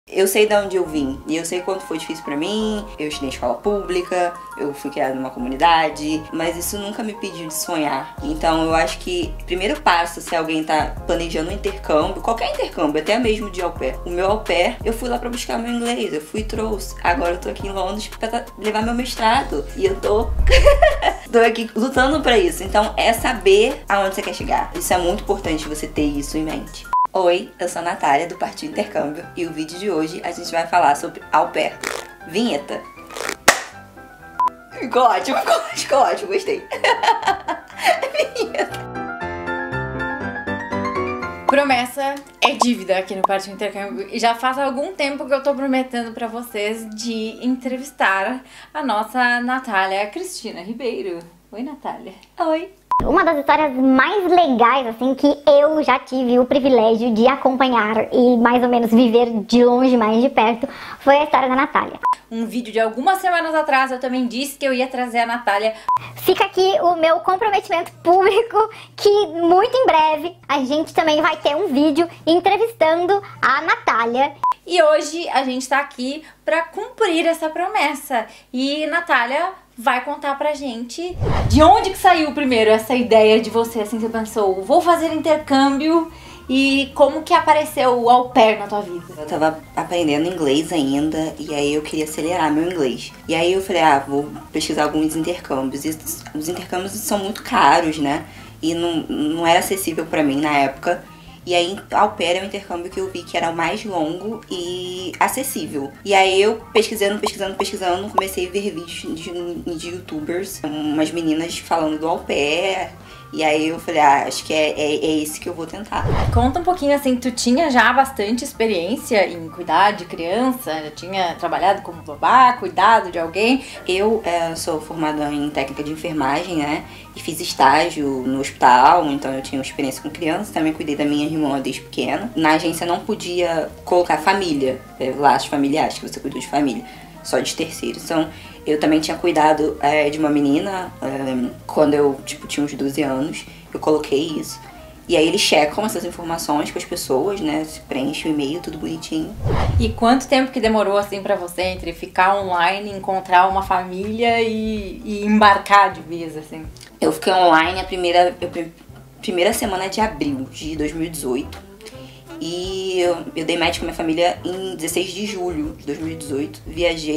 Eu sei de onde eu vim e eu sei quanto foi difícil pra mim. Eu estudei em escola pública, eu fui criada numa comunidade, mas isso nunca me impediu de sonhar. Então eu acho que o primeiro passo, se alguém tá planejando um intercâmbio, qualquer intercâmbio, até mesmo de au pair. O meu au pair, eu fui lá pra buscar meu inglês, eu fui e trouxe. Agora eu tô aqui em Londres pra levar meu mestrado e eu tô aqui lutando pra isso. Então é saber aonde você quer chegar. Isso é muito importante você ter isso em mente. Oi, eu sou a Natália do Partido Intercâmbio e o vídeo de hoje a gente vai falar sobre au pair. Vinheta. Ficou ótimo, gostei. Vinheta. Promessa é dívida aqui no Partido Intercâmbio e já faz algum tempo que eu tô prometendo pra vocês de entrevistar a nossa Natália Cristina Ribeiro. Oi, Natália. Oi. Uma das histórias mais legais, assim, que eu já tive o privilégio de acompanhar e mais ou menos viver de longe, mais de perto, foi a história da Natália. Um vídeo de algumas semanas atrás eu também disse que eu ia trazer a Natália. Fica aqui o meu comprometimento público que muito em breve a gente também vai ter um vídeo entrevistando a Natália. E hoje a gente tá aqui pra cumprir essa promessa. E Natália vai contar pra gente de onde que saiu primeiro essa ideia de você, assim, você pensou, vou fazer intercâmbio, e como que apareceu o au pair na tua vida? Eu tava aprendendo inglês ainda e aí eu queria acelerar meu inglês. E aí eu falei, vou pesquisar alguns intercâmbios. E os intercâmbios são muito caros, né? E não era acessível pra mim na época. E aí, au pair é um intercâmbio que eu vi que era o mais longo e acessível. E aí eu pesquisando, comecei a ver vídeos de youtubers, umas meninas falando do au pair. E aí eu falei, acho que é esse que eu vou tentar. Conta um pouquinho, assim, tu tinha já bastante experiência em cuidar de criança? Já tinha trabalhado como babá, cuidado de alguém? Eu sou formada em técnica de enfermagem, né? E fiz estágio no hospital, então eu tinha experiência com criança. Também cuidei da minha irmã desde pequena. Na agência não podia colocar família, laços familiares, que você cuidou de família, só de terceiros. Então eu também tinha cuidado de uma menina quando eu tinha uns 12 anos. Eu coloquei isso. E aí eles checam essas informações com as pessoas, né? Se preenche o e-mail, tudo bonitinho. E quanto tempo que demorou, assim, pra você entre ficar online, encontrar uma família e embarcar de vez, assim? Eu fiquei online a primeira semana de abril de 2018. E eu dei match com minha família em 16 de julho de 2018. Viajei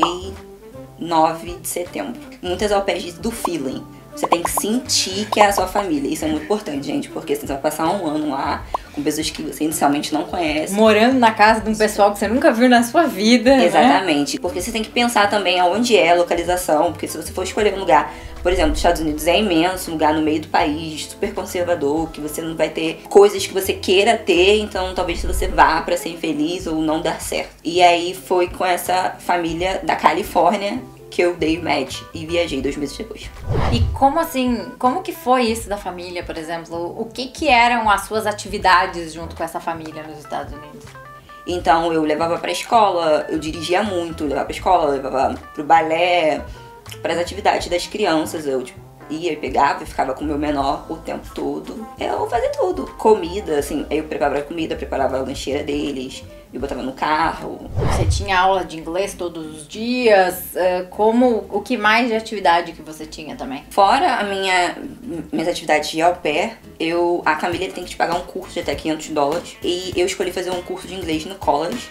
9 de setembro. Muitas au pairs dizem do feeling. Você tem que sentir que é a sua família. Isso é muito importante, gente, porque você vai passar um ano lá com pessoas que você inicialmente não conhece. Morando na casa de um pessoal que você nunca viu na sua vida. Exatamente. Né? Porque você tem que pensar também aonde é a localização. Porque se você for escolher um lugar, por exemplo, os Estados Unidos é imenso, um lugar no meio do país, super conservador, que você não vai ter coisas que você queira ter, então talvez você vá pra ser infeliz ou não dar certo. E aí foi com essa família da Califórnia que eu dei match e viajei 2 meses depois. E como assim, como que foi isso da família, por exemplo? O que eram as suas atividades junto com essa família nos Estados Unidos? Então eu levava pra escola, eu dirigia muito, levava pra escola, levava pro balé, pras atividades das crianças, eu ia e pegava e ficava com o meu menor o tempo todo. Eu fazia tudo. Comida, assim, eu preparava a comida, preparava a lancheira deles, eu botava no carro. Você tinha aula de inglês todos os dias? O que mais de atividade que você tinha também? Fora minhas atividades de au pair, a Camila tem que te pagar um curso de até $500. E eu escolhi fazer um curso de inglês no college,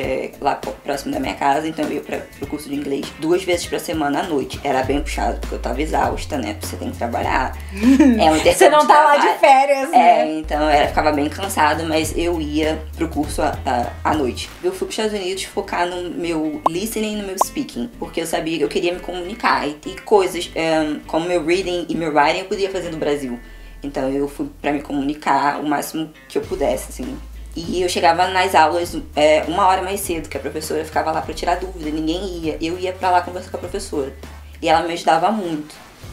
lá próximo da minha casa, então eu ia pro curso de inglês 2 vezes pra semana à noite. Era bem puxado, porque eu tava exausta, né? Você tem que trabalhar. Você não tá lá de férias, né? Então ficava bem cansada, mas eu ia pro curso à noite. Eu fui pros Estados Unidos focar no meu listening e no meu speaking, porque eu sabia que eu queria me comunicar. E coisas como meu reading e meu writing eu podia fazer no Brasil. Então eu fui pra me comunicar o máximo que eu pudesse, assim. E eu chegava nas aulas 1 hora mais cedo, que a professora ficava lá pra tirar dúvida, ninguém ia. Eu ia pra lá conversar com a professora. E ela me ajudava muito.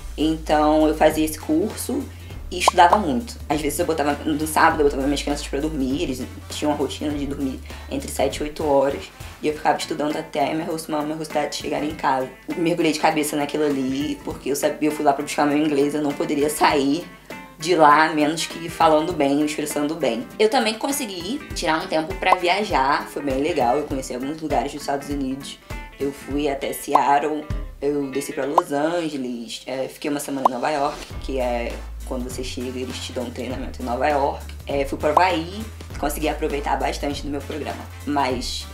Então eu fazia esse curso e estudava muito. Às vezes no sábado eu botava minhas crianças pra dormir, eles tinham uma rotina de dormir entre 7 e 8 horas. E eu ficava estudando até minha rosto chegar em casa. Mergulhei de cabeça naquilo ali, porque eu fui lá pra buscar meu inglês, eu não poderia sair de lá, menos que falando bem, expressando bem. Eu também consegui tirar um tempo pra viajar, foi bem legal, eu conheci alguns lugares dos Estados Unidos. Eu fui até Seattle, eu desci pra Los Angeles, fiquei uma semana em Nova York, que é quando você chega, eles te dão um treinamento em Nova York. Fui pro Havaí, consegui aproveitar bastante do meu programa. Mas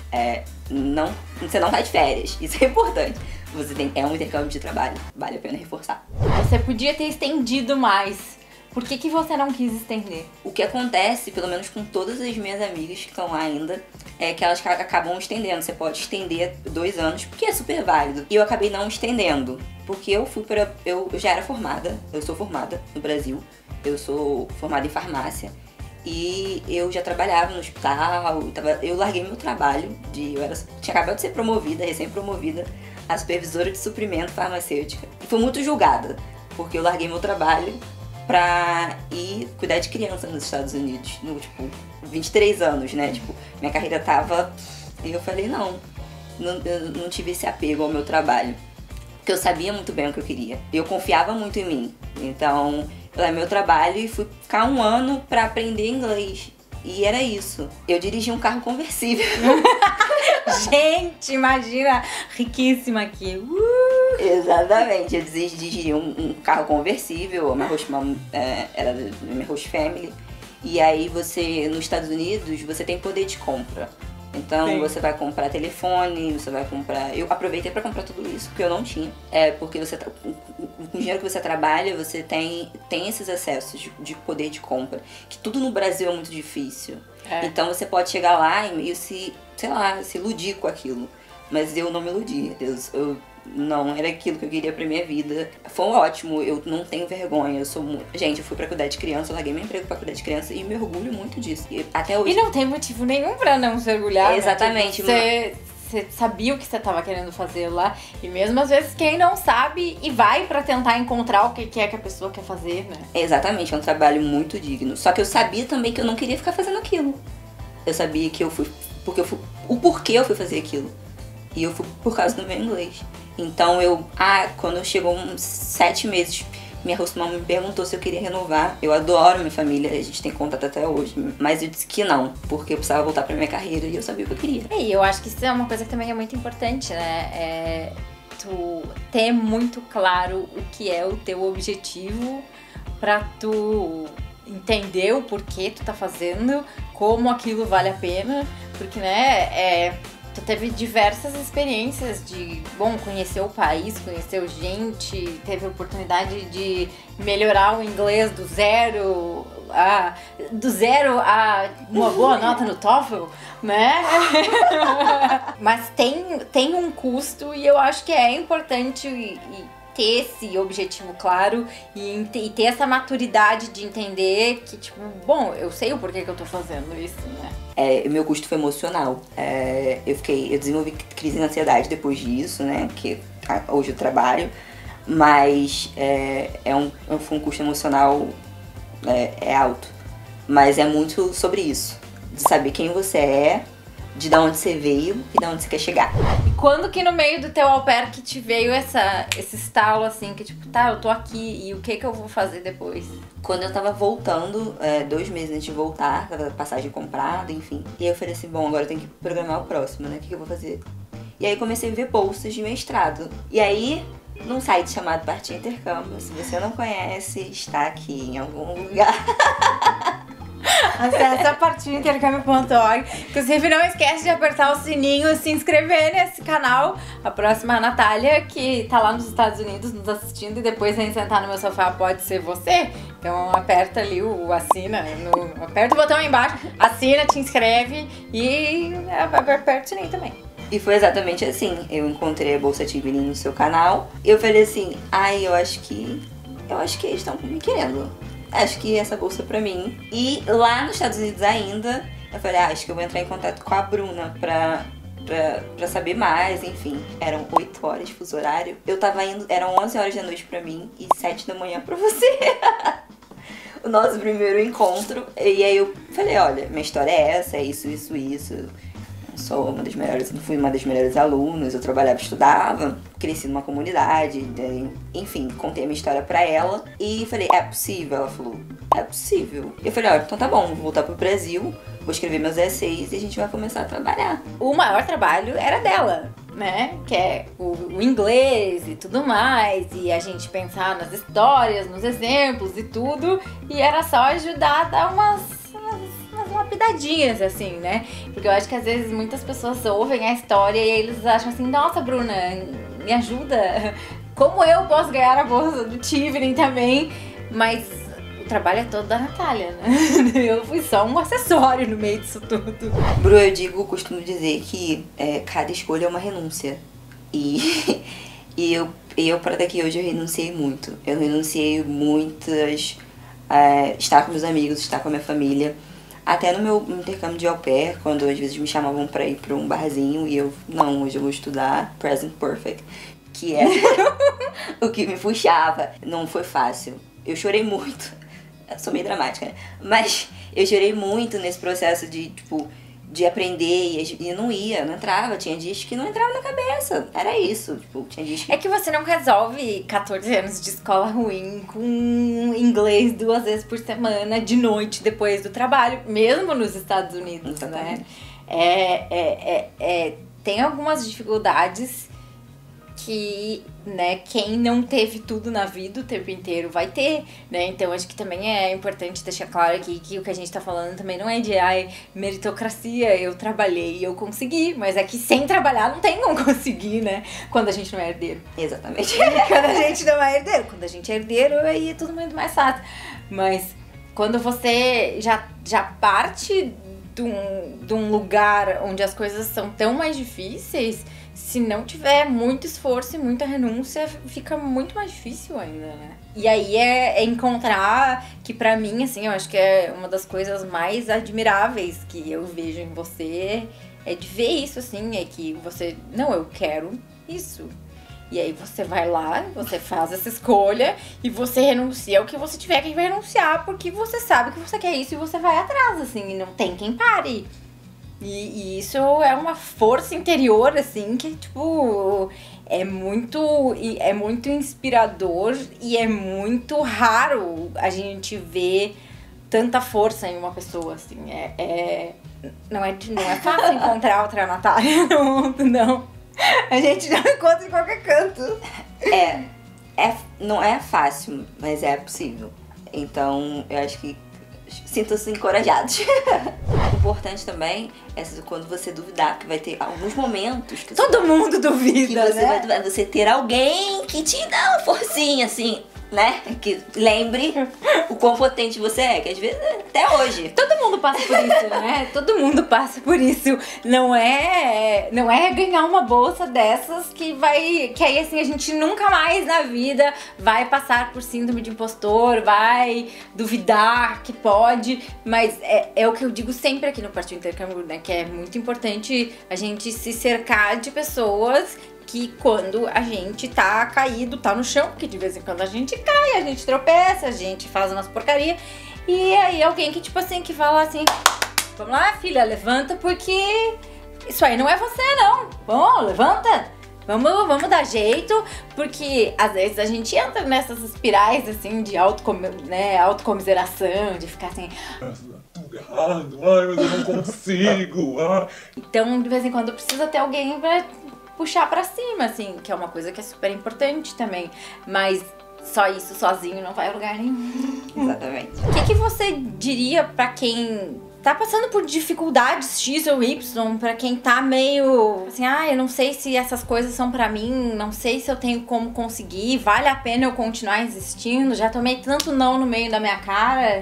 você não tá de férias, isso é importante. É um intercâmbio de trabalho, vale a pena reforçar. Você podia ter estendido mais. Por que você não quis estender? O que acontece, pelo menos com todas as minhas amigas que estão lá ainda, é que elas acabam estendendo. Você pode estender 2 anos, porque é super válido. E eu acabei não estendendo, porque eu já era formada, eu sou formada no Brasil, eu sou formada em farmácia. E eu já trabalhava no hospital, eu larguei meu trabalho, tinha acabado de ser promovida, recém-promovida, a supervisora de suprimento farmacêutica. E fui muito julgada, porque eu larguei meu trabalho pra ir cuidar de criança nos Estados Unidos, 23 anos, né? Minha carreira tava... E eu falei, eu não tive esse apego ao meu trabalho, porque eu sabia muito bem o que eu queria. Eu confiava muito em mim, então eu larguei meu trabalho e fui ficar 1 ano pra aprender inglês. E era isso. Eu dirigi um carro conversível. Gente, imagina, riquíssima aqui. Exatamente, eu dirigi um carro conversível, a minha host mom era da minha host family. E aí nos Estados Unidos, você tem poder de compra. Então Sim. Você vai comprar telefone, você vai comprar... Eu aproveitei pra comprar tudo isso, porque eu não tinha. Porque com o dinheiro que você trabalha, você tem esses acessos de poder de compra. Que tudo no Brasil é muito difícil. Então você pode chegar lá e meio se iludir com aquilo. Mas eu não me iludi. Não era aquilo que eu queria pra minha vida. Foi ótimo, eu não tenho vergonha, Gente, eu fui pra cuidar de criança, eu larguei meu emprego pra cuidar de criança e me orgulho muito disso. E até hoje... E não tem motivo nenhum pra não se orgulhar. Exatamente. Né? Você sabia o que você tava querendo fazer lá. E mesmo às vezes quem não sabe e vai pra tentar encontrar o que é que a pessoa quer fazer, né? Exatamente, é um trabalho muito digno. Só que eu sabia também que eu não queria ficar fazendo aquilo. Eu sabia que o porquê eu fui fazer aquilo. E eu fui por causa do meu inglês. Então quando chegou uns 7 meses, minha host mom me perguntou se eu queria renovar. Eu adoro minha família, a gente tem contato até hoje. Mas eu disse que não, porque eu precisava voltar pra minha carreira e eu sabia o que eu queria. E eu acho que isso é uma coisa que também é muito importante, né? Tu ter muito claro o que é o teu objetivo pra tu entender o porquê tu tá fazendo, como aquilo vale a pena. Porque, né, tu teve diversas experiências de, conhecer o país, conheceu gente, teve a oportunidade de melhorar o inglês do zero a uma boa nota no TOEFL, né? Mas tem um custo e eu acho que é importante ter esse objetivo claro e ter essa maturidade de entender que, eu sei o porquê que eu tô fazendo isso, né? Meu custo foi emocional. Eu desenvolvi crise de ansiedade depois disso, né? Porque hoje eu trabalho, mas foi um custo emocional alto. Mas é muito sobre isso, de saber quem você é, de onde você veio e de onde você quer chegar. E quando que no meio do teu au pair que te veio esse estalo assim, que eu tô aqui e o que eu vou fazer depois? Quando eu tava voltando, 2 meses antes de voltar, tava passagem comprada, enfim. E aí eu falei assim, agora eu tenho que programar o próximo, né? O que eu vou fazer? E aí comecei a ver bolsas de mestrado. E aí, num site chamado Partir Intercâmbio, se você não conhece, está aqui em algum lugar. Acesse a partireintercâmbio.org. Inclusive, não esquece de apertar o sininho e se inscrever nesse canal. A próxima é a Natália, que tá lá nos Estados Unidos nos assistindo e depois vem sentar no meu sofá, pode ser você. Então aperta ali assina, aperta o botão aí embaixo, assina, te inscreve e aperta o sininho também. E foi exatamente assim, eu encontrei a Bolsa Tivini no seu canal. Eu falei assim, eu acho que eles estão me querendo. Acho que essa bolsa é pra mim. E lá nos Estados Unidos ainda, eu falei, acho que eu vou entrar em contato com a Bruna pra saber mais, enfim. Eram 8 horas de fuso horário. Eu tava indo, eram 11 horas da noite pra mim e 7 da manhã pra você. O nosso primeiro encontro. E aí eu falei, olha, minha história é essa, é isso. sou uma das melhores, fui uma das melhores alunas, eu trabalhava, estudava, cresci numa comunidade, enfim, contei a minha história pra ela e falei, é possível? Ela falou, é possível. Eu falei, olha, então tá bom, vou voltar pro Brasil, vou escrever meus essays e a gente vai começar a trabalhar. O maior trabalho era dela, né? Que é o inglês e tudo mais, e a gente pensar nas histórias, nos exemplos e tudo, e era só ajudar a dar umas lapidadinhas, assim, né? Porque eu acho que às vezes muitas pessoas ouvem a história e eles acham assim, nossa, Bruna, me ajuda, como eu posso ganhar a bolsa do Tivening também, mas o trabalho é todo da Natália, né? Eu fui só um acessório no meio disso tudo. Bru, eu costumo dizer que cada escolha é uma renúncia. E eu para daqui hoje eu renunciei muito. Eu renunciei muitas... estar com meus amigos, estar com a minha família. Até no meu intercâmbio de au pair, quando às vezes me chamavam pra ir pra um barzinho e eu, não, hoje eu vou estudar Present Perfect, que é o que me puxava. Não foi fácil. Eu chorei muito. Eu sou meio dramática, né? Mas eu chorei muito nesse processo de, tipo, de aprender e não entrava. Tinha dias que não entrava na cabeça. Era isso, tipo, tinha dias que... É que você não resolve 14 anos de escola ruim com inglês 2 vezes por semana, de noite, depois do trabalho, mesmo nos Estados Unidos, Exatamente. né? Tem algumas dificuldades que, né, quem não teve tudo na vida o tempo inteiro vai ter, né? Então acho que também é importante deixar claro aqui que o que a gente tá falando também não é de meritocracia, eu trabalhei e eu consegui, mas é que sem trabalhar não tem como conseguir, né? Quando a gente não é herdeiro. Exatamente. Quando a gente não é herdeiro. Quando a gente é herdeiro, aí é tudo muito mais fácil. Mas quando você já parte de um lugar onde as coisas são tão mais difíceis, se não tiver muito esforço e muita renúncia, fica muito mais difícil ainda, né? E aí é encontrar, que pra mim, assim, eu acho que é uma das coisas mais admiráveis que eu vejo em você, é de ver isso, assim, é que você, não, eu quero isso. E aí você vai lá, você faz essa escolha e você renuncia ao que você tiver que renunciar, porque você sabe que você quer isso e você vai atrás, assim, e não tem quem pare. E isso é uma força interior, assim, que, tipo, é muito inspirador e é muito raro a gente ver tanta força em uma pessoa, assim. Não é fácil encontrar outra Natália no mundo, não. A gente não encontra em qualquer canto. Não é fácil, mas é possível. Então, eu acho que sintam-se encorajados. O importante também é quando você duvidar, que vai ter alguns momentos que todo mundo duvida, que você né? vai você ter alguém que te dá uma forcinha, assim, né? Que lembre o quão potente você é, que às vezes até hoje. Todo mundo passa por isso, né? Todo mundo passa por isso. Não é ganhar uma bolsa dessas que aí assim a gente nunca mais na vida vai passar por síndrome de impostor, vai duvidar que pode, mas é o que eu digo sempre aqui no Partiu Intercâmbio, né? Que é muito importante a gente se cercar de pessoas que quando a gente tá caído, tá no chão, porque de vez em quando a gente cai, a gente tropeça, a gente faz umas porcaria, e aí alguém que tipo assim, que fala assim, vamos lá filha, levanta, porque isso aí não é você não, bom, levanta, vamos dar jeito, porque às vezes a gente entra nessas espirais assim de autocomiseração, de ficar assim, tudo errado, mas eu não consigo. Então de vez em quando precisa ter alguém pra puxar pra cima, assim, que é uma coisa que é super importante também, mas só isso sozinho não vai a lugar nenhum. Exatamente. O que você diria pra quem tá passando por dificuldades X ou Y, pra quem tá meio assim, eu não sei se essas coisas são pra mim, não sei se eu tenho como conseguir, vale a pena eu continuar existindo, já tomei tanto não no meio da minha cara?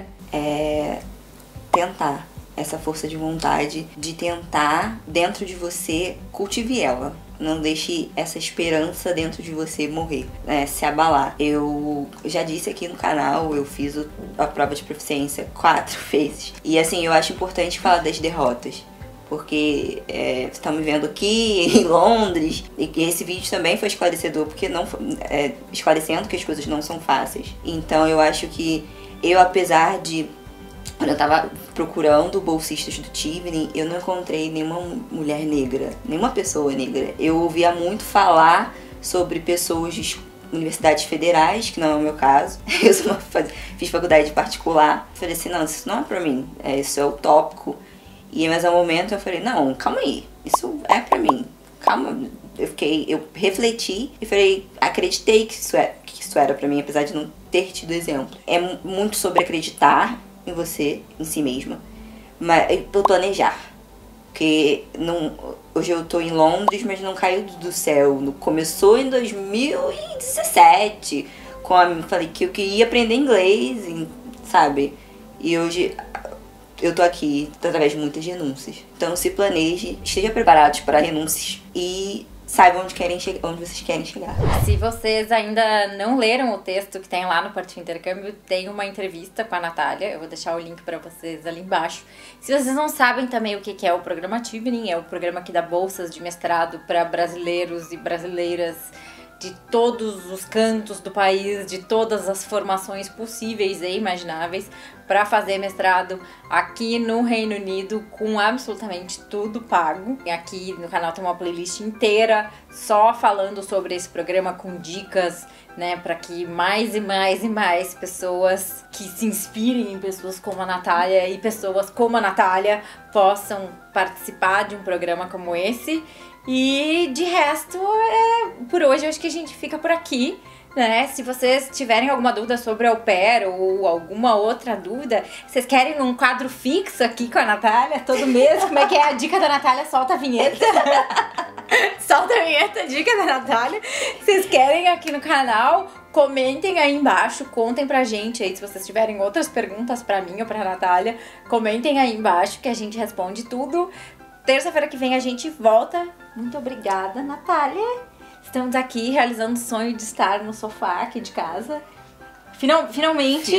Tentar. Essa força de vontade de tentar dentro de você, cultive ela. Não deixe essa esperança dentro de você morrer, né? Se abalar. Eu já disse aqui no canal, eu fiz a prova de proficiência 4 vezes. E assim, eu acho importante falar das derrotas. Porque vocês estão me vendo aqui em Londres. E esse vídeo também foi esclarecedor, porque não esclarecendo que as coisas não são fáceis. Então eu acho que eu, apesar de quando eu tava procurando bolsistas do Tivoli, eu não encontrei nenhuma mulher negra, nenhuma pessoa negra. Eu ouvia muito falar sobre pessoas de universidades federais, que não é o meu caso. Eu fiz faculdade particular. Falei assim, não, isso não é pra mim, isso é utópico. Mas ao momento eu falei, não, calma aí, isso é pra mim, calma. Eu refleti e falei, acreditei que isso era pra mim, apesar de não ter tido exemplo. É muito sobre acreditar em você, em si mesma, mas planejar. Porque hoje eu tô em Londres, mas não caiu do céu. Começou em 2017, falei que eu queria aprender inglês, sabe? E hoje eu tô aqui através de muitas renúncias. Então se planeje, esteja preparados para renúncias e saibam onde vocês querem chegar. Se vocês ainda não leram o texto que tem lá no Partiu Intercâmbio, tem uma entrevista com a Natália. Eu vou deixar o link para vocês ali embaixo. Se vocês não sabem também o que é o programa Tivoli, é o programa que dá bolsas de mestrado para brasileiros e brasileiras de todos os cantos do país, de todas as formações possíveis e imagináveis, para fazer mestrado aqui no Reino Unido com absolutamente tudo pago. Aqui no canal tem uma playlist inteira só falando sobre esse programa com dicas, né, para que mais e mais e mais pessoas que se inspirem em pessoas como a Natália e pessoas como a Natália possam participar de um programa como esse. E de resto, por hoje eu acho que a gente fica por aqui, né? Se vocês tiverem alguma dúvida sobre au pair ou alguma outra dúvida, vocês querem um quadro fixo aqui com a Natália todo mês? Como é que é a dica da Natália? Solta a vinheta. Solta a vinheta, dica da Natália. Vocês querem aqui no canal? Comentem aí embaixo, contem pra gente aí se vocês tiverem outras perguntas pra mim ou pra Natália. Comentem aí embaixo que a gente responde tudo. Terça-feira que vem a gente volta. Muito obrigada, Natália. Estamos aqui realizando o sonho de estar no sofá aqui de casa. Finalmente.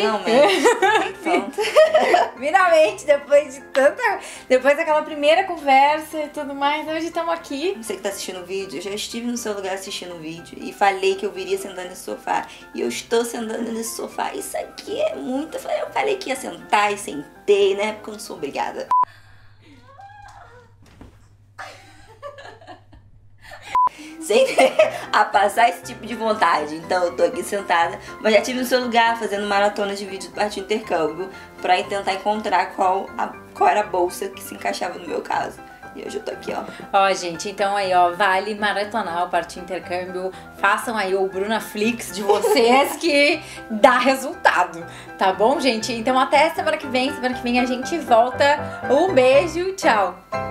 Finalmente, depois daquela primeira conversa e tudo mais, hoje estamos aqui. Você que tá assistindo o vídeo, eu já estive no seu lugar assistindo o vídeo e falei que eu viria sentando nesse sofá. E eu estou sentando nesse sofá. Isso aqui é muito... Eu falei que ia sentar e sentei, né? Porque eu não sou obrigada. Sem a passar esse tipo de vontade. Então eu tô aqui sentada, mas já estive no seu lugar fazendo maratona de vídeo do Partiu Intercâmbio pra tentar encontrar qual era a bolsa que se encaixava no meu caso. E hoje eu tô aqui, ó. Ó, gente, então aí, ó, vale maratonar o Partiu Intercâmbio. Façam aí o Brunaflix de vocês que dá resultado, tá bom, gente? Então até semana que vem a gente volta. Um beijo, tchau!